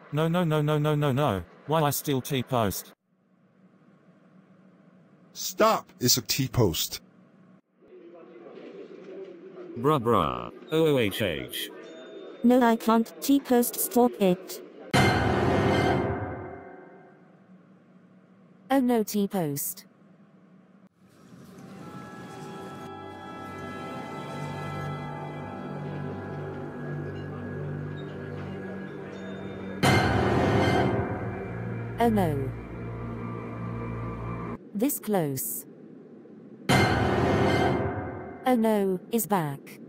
No, no, no, no, no, no, no. Why I steal T-post? Stop! It's a T-post. Bruh bruh. OOHH. No, I can't. T-post, stop it. Oh no, T-post. Oh no. This close. Oh no, is back.